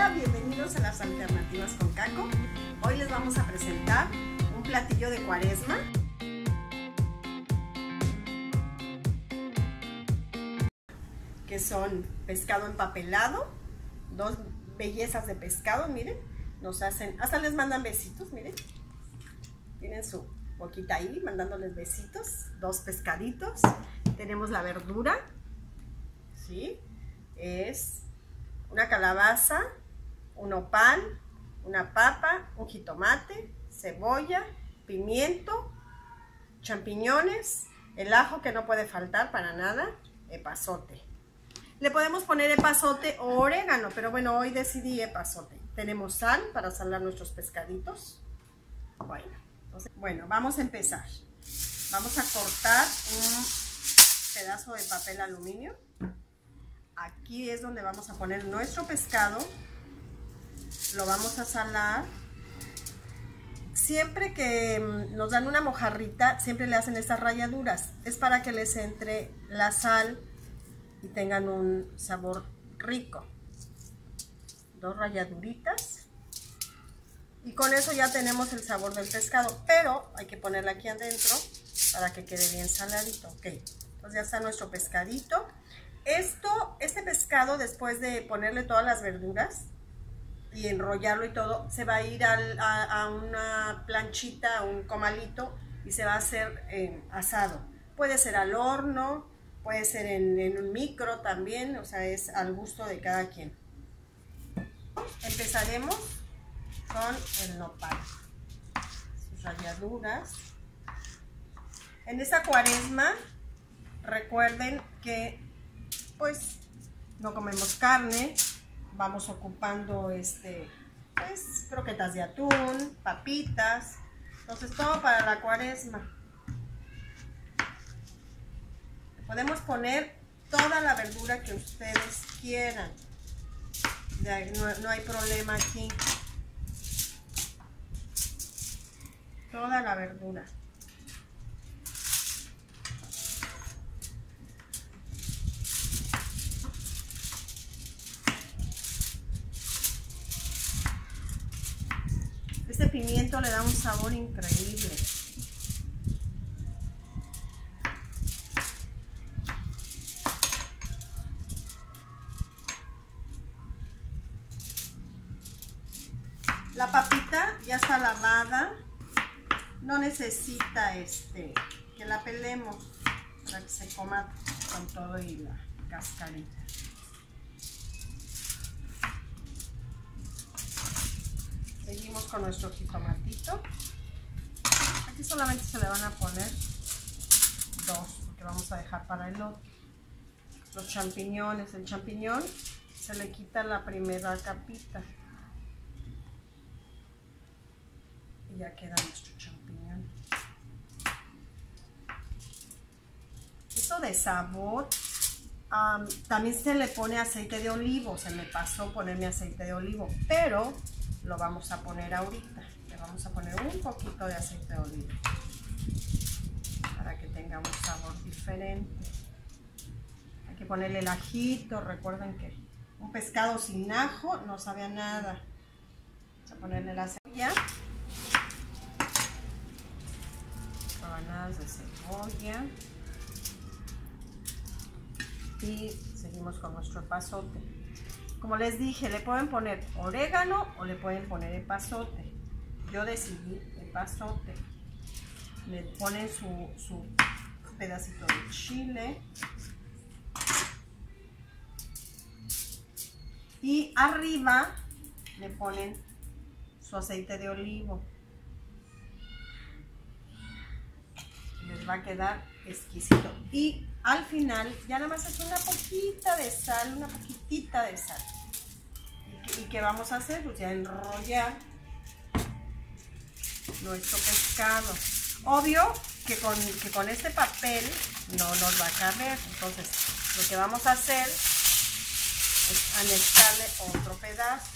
Hola, bienvenidos a las Alternativas con Caco. Hoy les vamos a presentar un platillo de cuaresma. Que son pescado empapelado, dos bellezas de pescado, miren. Nos hacen, hasta les mandan besitos, miren. Tienen su boquita ahí, mandándoles besitos. Dos pescaditos. Tenemos la verdura, ¿sí? Es una calabaza, un nopal, una papa, un jitomate, cebolla, pimiento, champiñones, el ajo que no puede faltar para nada, epazote. Le podemos poner epazote o orégano, pero bueno, hoy decidí epazote. Tenemos sal para salar nuestros pescaditos. Bueno, vamos a empezar. Vamos a cortar un pedazo de papel aluminio. Aquí es donde vamos a poner nuestro pescado. Lo vamos a salar. Siempre que nos dan una mojarrita, siempre le hacen estas rayaduras. Es para que les entre la sal y tengan un sabor rico. Dos rayaduritas. Y con eso ya tenemos el sabor del pescado. Pero hay que ponerle aquí adentro para que quede bien saladito. Ok, entonces ya está nuestro pescadito. Este pescado, después de ponerle todas las verduras y enrollarlo y todo, se va a ir a una planchita, a un comalito, y se va a hacer asado. Puede ser al horno, puede ser en un micro también, o sea, es al gusto de cada quien. Empezaremos con el nopal, sus ralladuras. En esta cuaresma, recuerden que pues no comemos carne, vamos ocupando pues croquetas de atún, papitas, entonces todo para la cuaresma. Podemos poner toda la verdura que ustedes quieran, no hay problema aquí, toda la verdura. Este pimiento le da un sabor increíble. La papita ya está lavada. No necesita que la pelemos para que se coma con todo y la cascarita. Seguimos con nuestro jitomatito. Aquí solamente se le van a poner dos, porque vamos a dejar para el otro. Los champiñones, el champiñón se le quita la primera capita. Y ya queda nuestro champiñón. Eso de sabor, también se le pone aceite de olivo. Se me pasó ponerme aceite de olivo, pero lo vamos a poner ahorita. Le vamos a poner un poquito de aceite de olivo para que tenga un sabor diferente. Hay que ponerle el ajito. Recuerden que un pescado sin ajo no sabe a nada. Vamos a ponerle la cebolla, rebanadas de cebolla, y seguimos con nuestro epazote. Como les dije, le pueden poner orégano o le pueden poner epazote. Yo decidí epazote. Le ponen su pedacito de chile. Y arriba le ponen su aceite de olivo. Les va a quedar exquisito. Y al final ya nada más es una poquita de sal, una poquitita de sal. ¿Y qué vamos a hacer? Pues ya enrollar nuestro pescado. Obvio que con este papel no nos va a caber. Entonces lo que vamos a hacer es anexarle otro pedazo.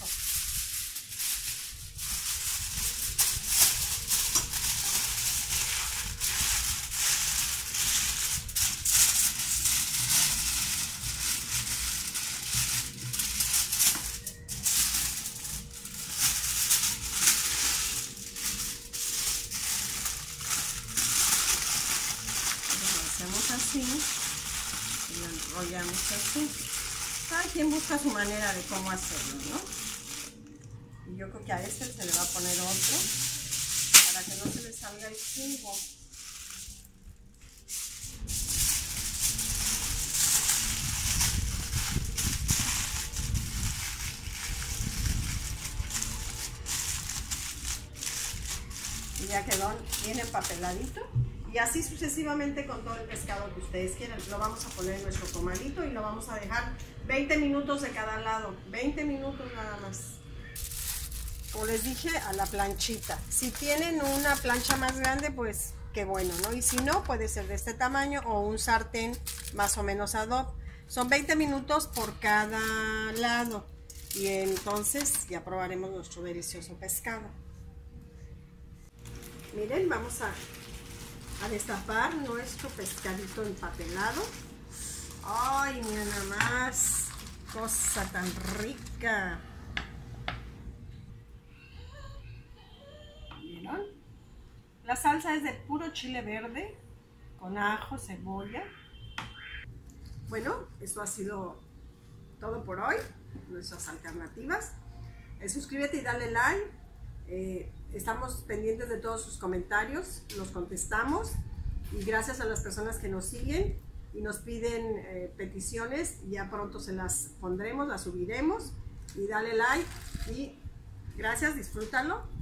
veamos así. Cada quien busca su manera de cómo hacerlo, ¿no? Y yo creo que a este se le va a poner otro para que no se le salga el jugo. Y ya quedó bien empapeladito. Y así sucesivamente con todo el pescado que ustedes quieran. Lo vamos a poner en nuestro comalito y lo vamos a dejar 20 minutos de cada lado. 20 minutos nada más. Como les dije, a la planchita. Si tienen una plancha más grande, pues qué bueno, ¿no? Y si no, puede ser de este tamaño o un sartén más o menos ad hoc. Son 20 minutos por cada lado. Y entonces ya probaremos nuestro delicioso pescado. Miren, vamos a destapar nuestro pescadito empapelado. Ay, mira nada más, cosa tan rica. ¿Vieron? La salsa es de puro chile verde con ajo, cebolla. Bueno, eso ha sido todo por hoy, nuestras alternativas. Suscríbete y dale like. Estamos pendientes de todos sus comentarios, los contestamos, y gracias a las personas que nos siguen y nos piden peticiones, ya pronto se las pondremos, las subiremos, y dale like y gracias, disfrútalo.